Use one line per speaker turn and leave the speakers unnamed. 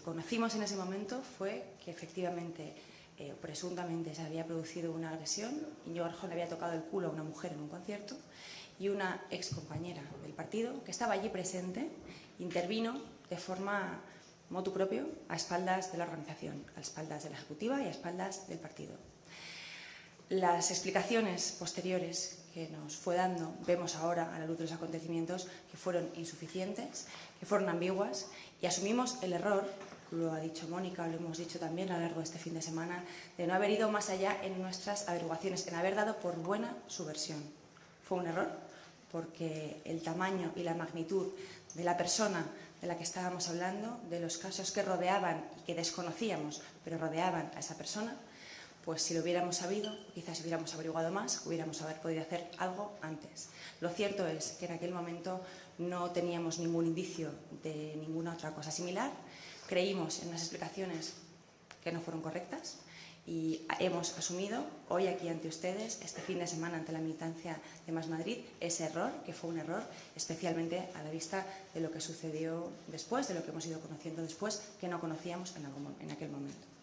conocimos en ese momento fue que efectivamente, presuntamente, se había producido una agresión. Íñigo Errejón le había tocado el culo a una mujer en un concierto y una excompañera del partido, que estaba allí presente, intervino de forma motu propio a espaldas de la organización, a espaldas de la ejecutiva y a espaldas del partido. Las explicaciones posteriores que nos fue dando, vemos ahora a la luz de los acontecimientos, que fueron insuficientes, que fueron ambiguas, y asumimos el error, lo ha dicho Mónica, lo hemos dicho también a lo largo de este fin de semana, de no haber ido más allá en nuestras averiguaciones, en haber dado por buena su versión. Fue un error, porque el tamaño y la magnitud de la persona de la que estábamos hablando, de los casos que rodeaban y que desconocíamos, pero rodeaban a esa persona, pues si lo hubiéramos sabido, quizás hubiéramos averiguado más, hubiéramos podido hacer algo antes. Lo cierto es que en aquel momento no teníamos ningún indicio de ninguna otra cosa similar, creímos en unas explicaciones que no fueron correctas y hemos asumido hoy aquí ante ustedes, este fin de semana ante la militancia de Más Madrid, ese error, que fue un error, especialmente a la vista de lo que sucedió después, de lo que hemos ido conociendo después, que no conocíamos en aquel momento.